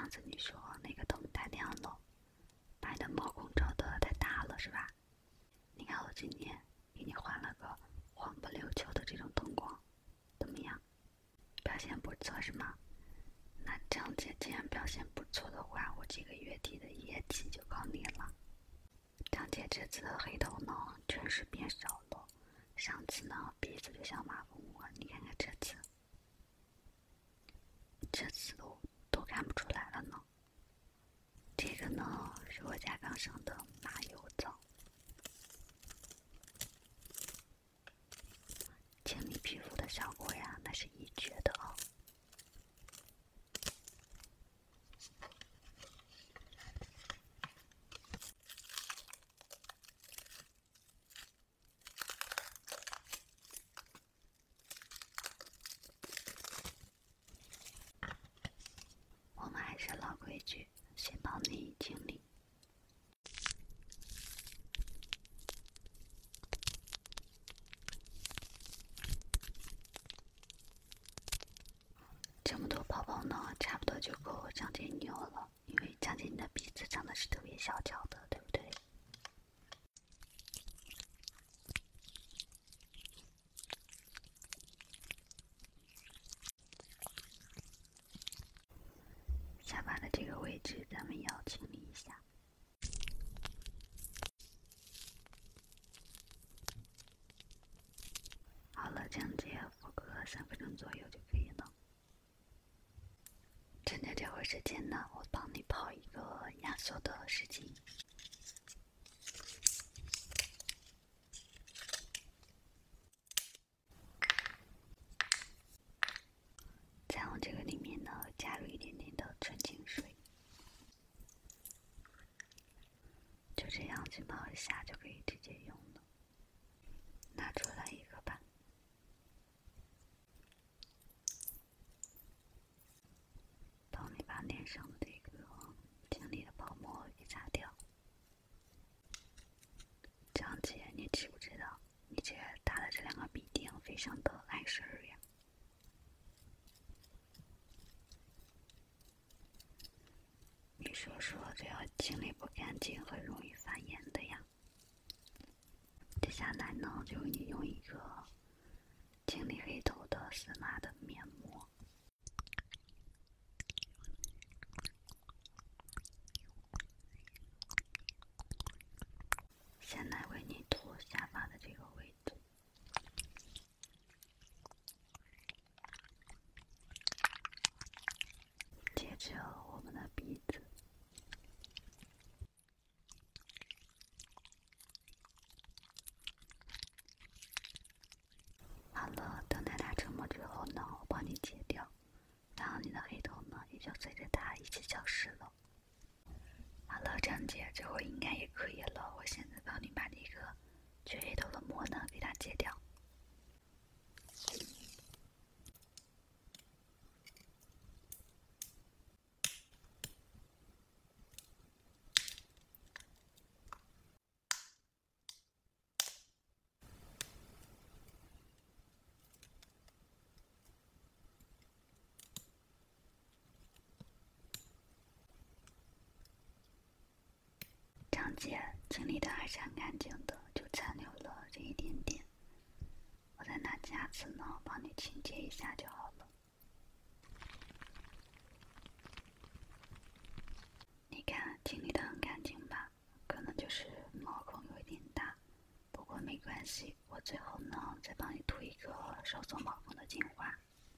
上次你说那个灯太亮了，把你的毛孔照得太大了，是吧？你看我今天给你换了个黄不溜秋的这种灯光，怎么样？表现不错是吗？那张姐既然表现不错的话，我这个月底的业绩就靠你了。张姐这次的黑头呢，确实变少了。上次呢，鼻子就像马蜂窝，你看看这次都看不出来了呢。这个呢，是我家刚上的马油皂，清理皮肤的效果呀，那是一绝的哦。我们还是老规矩，先帮你清理。这么多泡泡呢，差不多就够张姐你用了，因为张姐你的鼻子长得是特别小巧的，对不对？下巴的这个位置，咱们也要清理一下。好了，这样子敷个3分钟左右就可以了。趁着这会儿时间呢，我帮你泡一个压缩的湿巾。再往这个里面呢，加入一点点的纯净水，就这样去泡一下就可以直接用了。拿出来一个吧，帮你把脸上的这个清理的泡沫给擦掉。张姐，你知不知道，你这打的这2个鼻钉非常的碍事儿呀？你说这要清理不干净，很容易发炎的呀。接下来呢，就你用一个清理黑头的丝玛的面膜，先来为你涂下巴的这个位置，接着我们的鼻子。好了，等待它成膜之后呢，我帮你解掉，然后你的黑头呢也就随着它一起消失了。好了，张姐，这会应该也可以了。我现在帮你把这个去黑头的膜呢给它解掉。张姐，清理的还是很干净的，就残留了这一点点。我再拿夹子呢，帮你清洁一下就好了。你看，清理的很干净吧？可能就是毛孔有一点大，不过没关系。我最后呢，再帮你涂一个收缩毛孔的精华。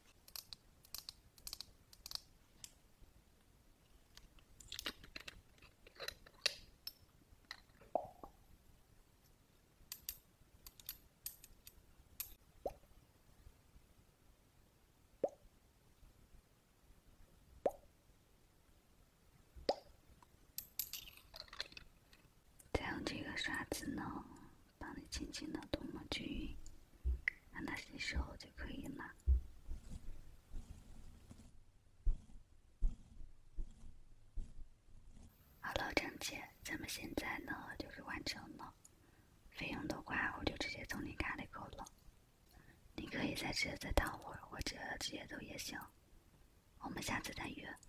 再用这个刷子呢，帮你轻轻的涂抹均匀，让它吸收就可以了。好了，张姐，咱们现在呢就是完成了。费用的话，我就直接从你卡里扣了。你可以在这再躺会儿，或者直接走也行。我们下次再约。